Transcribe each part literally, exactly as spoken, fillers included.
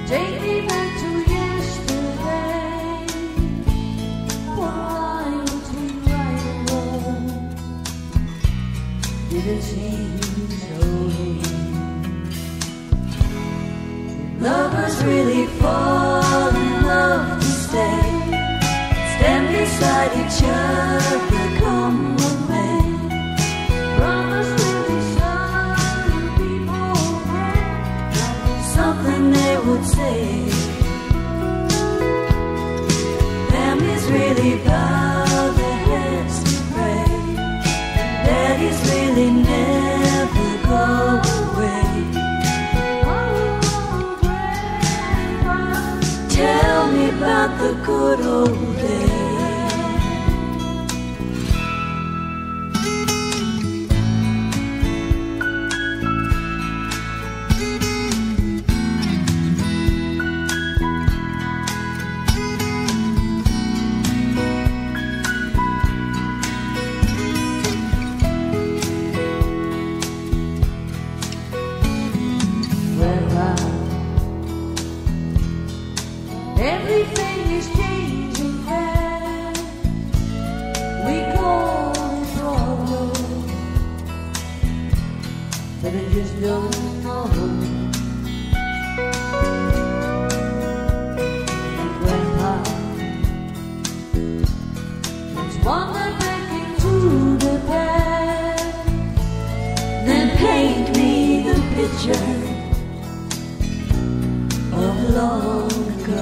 Take me back to yesterday. What line between right and wrong didn't seem so easy. Lovers really fall in love to stay, stand beside each other, come what may. Brothers really some people pray, something they would say. Families really bow their heads to pray, daddies really never go away. Tell me about the good old days. Everything is changing fast. We call it problem, but I just don't know. And Grandpa, let's wander back into the past, then paint me the picture of long ago.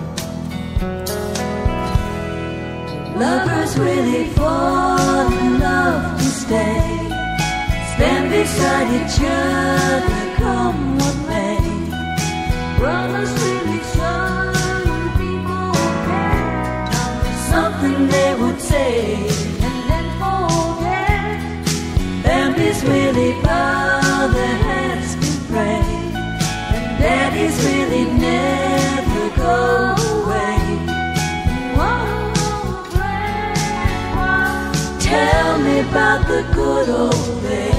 Lovers really fall in love to stay, stand beside each other, come what may. Brothers really some people care, something they would say and then forget. Families really bow their heads to pray, and daddies really never go away. Tell me about the good old days.